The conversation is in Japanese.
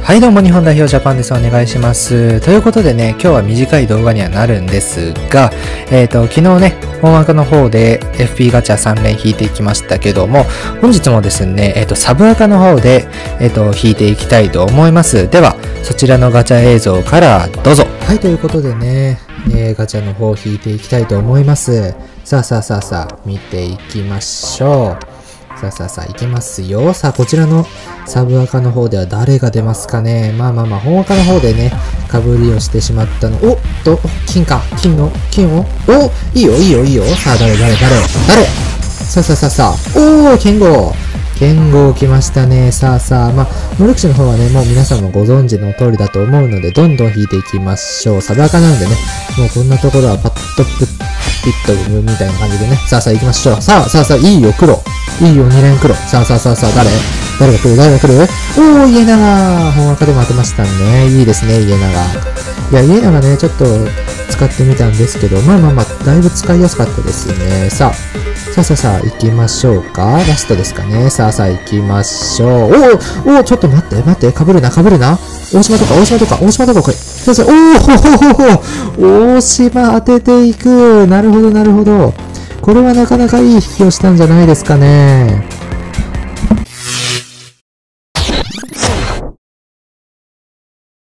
はいどうも、日本代表ジャパンです。お願いします。ということでね、今日は短い動画にはなるんですが、昨日ね、本枠の方で FP ガチャ3連引いていきましたけども、本日もですね、サブアカの方で、引いていきたいと思います。では、そちらのガチャ映像からどうぞ。はい、ということでね、ガチャの方引いていきたいと思います。さあ、見ていきましょう。さあ、いきますよ。さあ、こちらのサブアカの方では誰が出ますかね。まあ、本アカの方でね、被りをしてしまったの。金をいいよ。さあ、誰さあ。剣豪来ましたね。さあ、まあ、能力値の方はね、もう皆さんもご存知の通りだと思うので、どんどん引いていきましょう。サブアカなんでね、もうこんなところはピットみたいな感じでね。さあ、行きましょう。さあ、いいよ、黒。いいよ、2連黒。さあ、誰が来る家長本赤でも当てましたね。いいですね、家長。いや、家長ね、ちょっと使ってみたんですけど、まあ、だいぶ使いやすかったですね。さあ、行きましょうか。ラストですかね。さあ、行きましょう。ちょっと待って、被るな。大島とか、これ。大島当てていく。なるほど。これはなかなかいい引きをしたんじゃないですかね。